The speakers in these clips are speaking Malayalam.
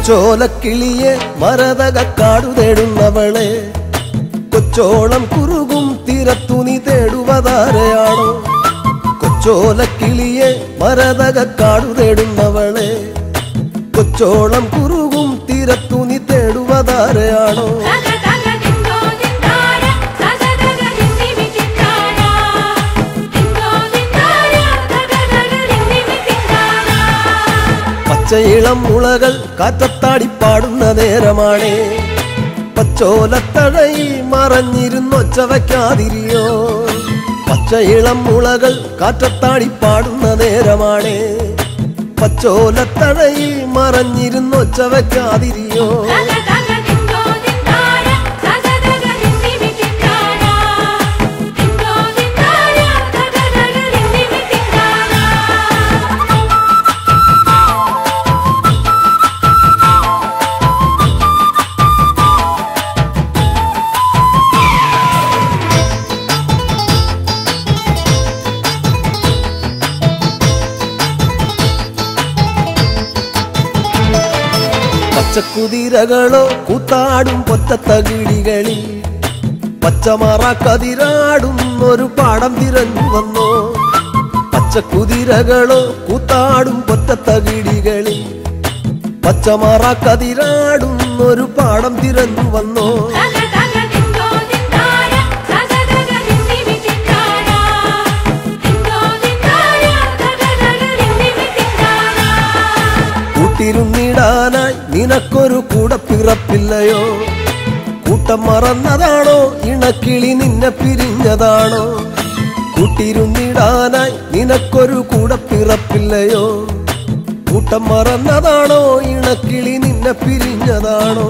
കൊച്ചോലക്കിളിയെ മരതകക്കാടു തേടുന്നവളെ കൊച്ചോളം കുറുകും തീരത്തു നീ തേടുവതാരയാണോ കൊച്ചോലക്കിളിയെ മരതകക്കാടു തേടുന്നവളെ കൊച്ചോളം കുറുകും തീരത്തു നീ തേടുവതാരയാണോ പച്ചയിളം മുളകൾ കാറ്റത്താടി പാടുന്ന നേരമാണേ പച്ചോലത്തഴയിൽ മറഞ്ഞിരുന്നൊച്ച വയ്ക്കാതിരിയോ പച്ചയിളം മുളകൾ കാറ്റത്താടി പാടുന്ന നേരമാണേ പച്ചോലത്തഴയിൽ മറഞ്ഞിരുന്നൊച്ച വയ്ക്കാതിരിയോ പച്ചക്കുതിരകളോ കൂത്താടും പൊറ്റത്തകിടികളിൽ പച്ചമറക്കതിരാടും ഒരു പാടം തിരഞ്ഞു വന്നോ പച്ചക്കുതിരകളോ കൂത്താടും പൊറ്റത്തകിടികളിൽ പച്ചമറക്കതിരാടും ഒരു പാടം തിരഞ്ഞു വന്നോ കൂട്ടിരുന്നിടാനായി നിനക്കൊരു കൂടപ്പിറപ്പില്ലയോ കൂട്ടം മറന്നതാണോ ഇണക്കിളി നിന്നെ പിരിഞ്ഞതാണോ കൂട്ടിരുന്നിടാനായി നിനക്കൊരു കൂടപ്പിറപ്പില്ലയോ കൂട്ടം മറന്നതാണോ ഇണക്കിളി നിന്നെ പിരിഞ്ഞതാണോ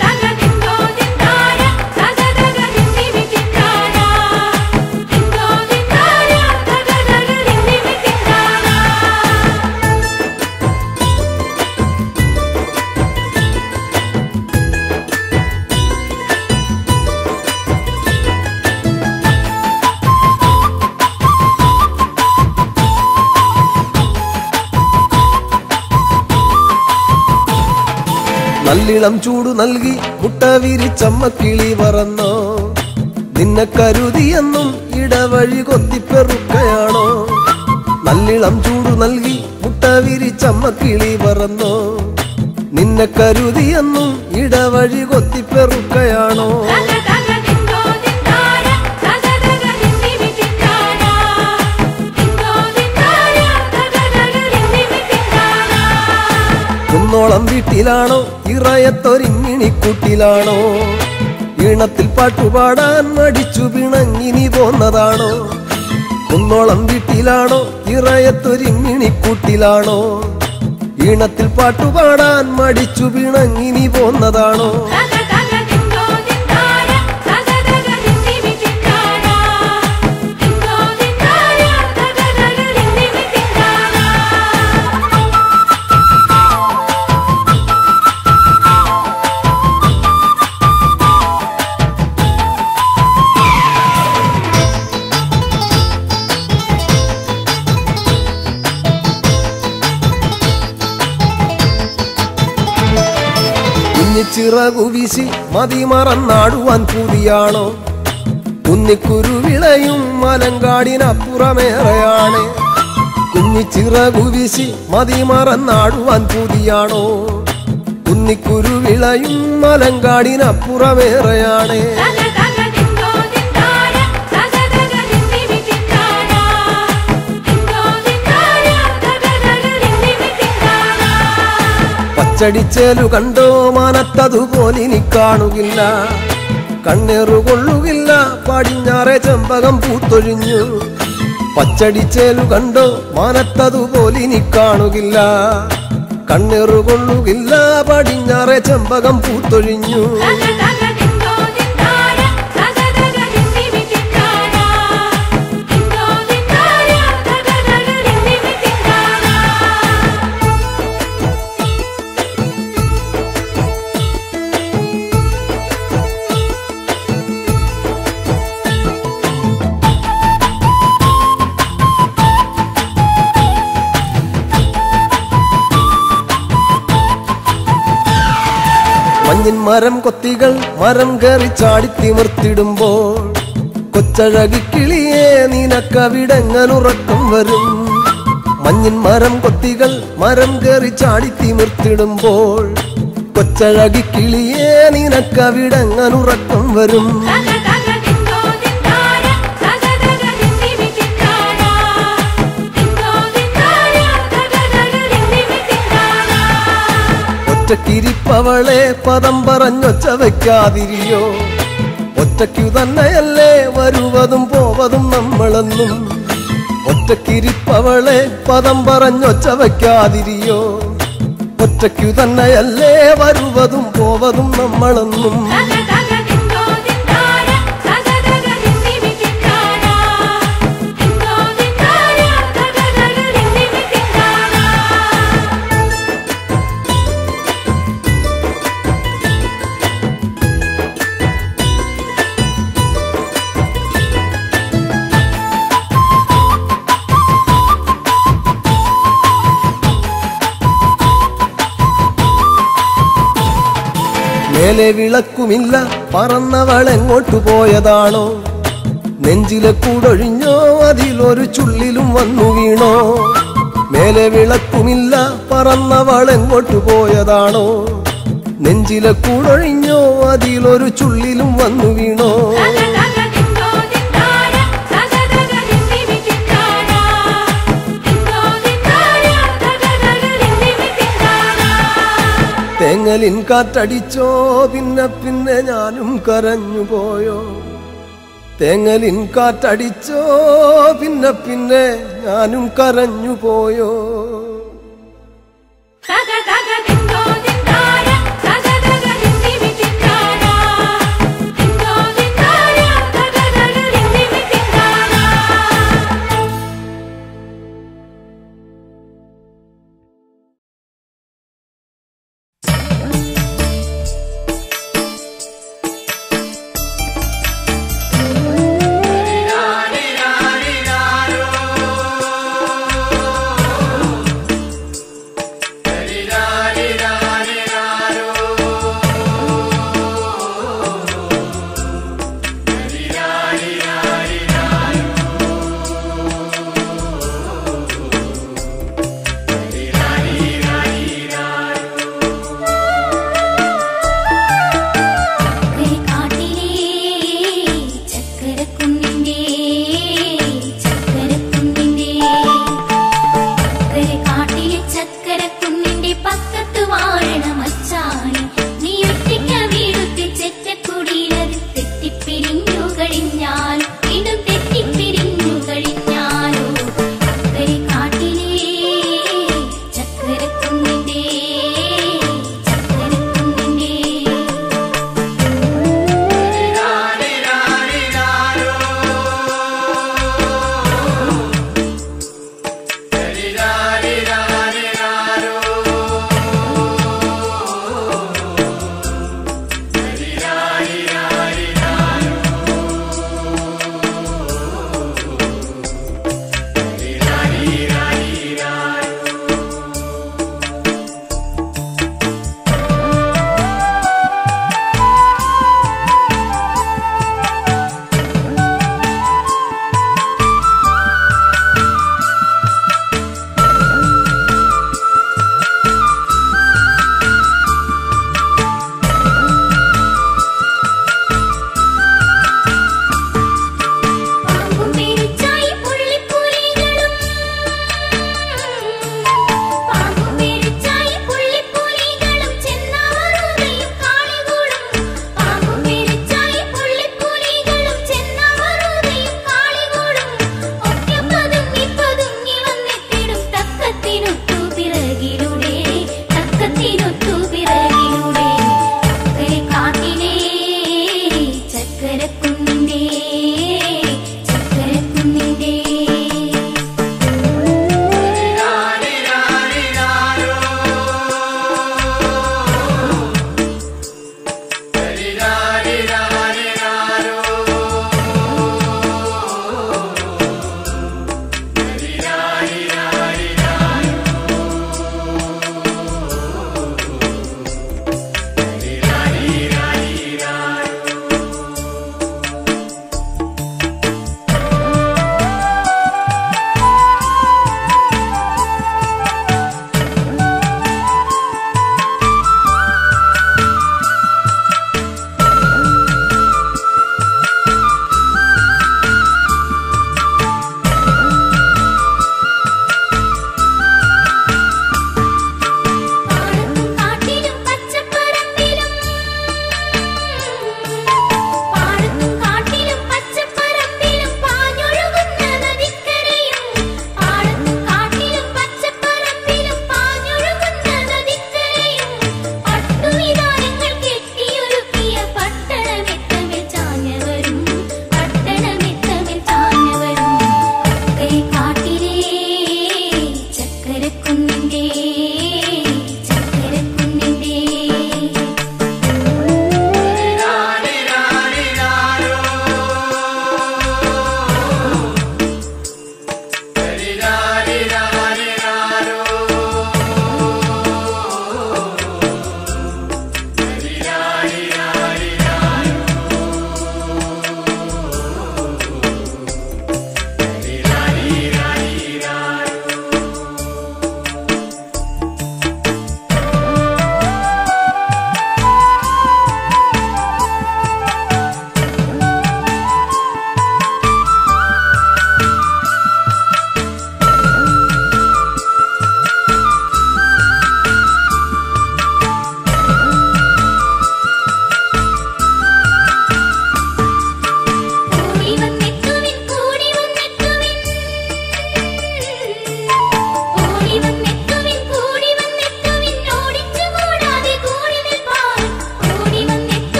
നല്ലിളം ചൂടു നൽകി മുട്ട വിരിച്ചമ്മക്കിളി പറന്നോ നിന്നെ കരുതിയെന്നും ഇടവഴി കൊത്തിപ്പെറുക്കയാണോ നല്ലിളം ചൂടു നൽകി മുട്ട വിരിച്ചമ്മക്കിളി പറന്നോ നിന്നെ കരുതിയെന്നും ഇടവഴി കൊത്തിപ്പെറുക്കയാണോ കുന്നോളം വീട്ടിലാണോ ഇറയത്തൊരിങ്ങിണിക്കൂട്ടിലാണോ ഈണത്തിൽ പാട്ടുപാടാൻ മടിച്ചു പിണങ്ങിനി പോന്നതാണോ കുന്നോളം വീട്ടിലാണോ ഇറയത്തൊരിങ്ങിണിക്കൂട്ടിലാണോ ഈണത്തിൽ പാട്ടുപാടാൻ മടിച്ചു പിണങ്ങിനി പോന്നതാണോ ചിറകു വീശി മതിമറന്നാടുവാൻ പൂതിയാണോ കുന്നിക്കുരുവിളയും മലങ്കാടിനപ്പുറമേറെയാണ് കുഞ്ഞിച്ചിറകു വീശി മതിമറന്നാടുവാൻ പൂതിയാണോ കുന്നിക്കുരുവിളയും മലങ്കാടിനപ്പുറമേറെയാണ് പച്ചടിച്ചേലു കണ്ടോ മാനത്തതുപോലിനി കാണുകില്ല കണ്ണേറുകൊള്ളുകില്ല പടിഞ്ഞാറെ ചെമ്പകം പൂത്തൊഴിഞ്ഞു പച്ചടിച്ചേലു കണ്ടോ മാനത്തതുപോലിനി കാണുകില്ല കണ്ണേറുകൊള്ളുകില്ല പടിഞ്ഞാറെ ചെമ്പകം പൂത്തൊഴിഞ്ഞു മഞ്ഞിൻ മരം കൊത്തികൾ മരം കയറി ചാടിത്തിമിർത്തിടുമ്പോൾ കൊച്ചഴകി കിളിയേ നിനക്കവിടെങ്ങനുറക്കം വരും. മഞ്ഞിൻ മരം കൊത്തികൾ മരം കയറി ചാടിത്തിമിർത്തിടുമ്പോൾ കൊച്ചഴകി കിളിയേ നിനക്കവിടെങ്ങനുറക്കം വരും. ഒറ്റക്കിരിപ്പവളെ പദം പറഞ്ഞൊച്ച വയ്ക്കാതിരിയോ. ഒറ്റയ്ക്കു തന്നെയല്ലേ വരുവതും പോവതും നമ്മളെന്നും. ഒറ്റക്കിരിപ്പവളെ പദം പറഞ്ഞൊച്ച വയ്ക്കാതിരിയോ. ഒറ്റയ്ക്കു തന്നെയല്ലേ വരുവതും പോവതും നമ്മളെന്നും. മേലെ വിളക്കുമില്ല പറന്നവളെങ്ങോട്ടു പോയതാണോ. നെഞ്ചിലെ കൂടൊഴിഞ്ഞോ അതിലൊരു ചുള്ളിലും വന്നു വീണോ. മേലെ വിളക്കുമില്ല പറന്നവളെങ്ങോട്ടു പോയതാണോ. നെഞ്ചിലെ കൂടൊഴിഞ്ഞോ അതിലൊരു ചുള്ളിലും വന്നു വീണോ. തേങ്ങലിൻ കാറ്റടിച്ചോ പിന്നെ പിന്നെ ഞാനും കരഞ്ഞു പോയോ. തേങ്ങലിൻ കാറ്റടിച്ചോ പിന്നെ പിന്നെ ഞാനും കരഞ്ഞു പോയോ.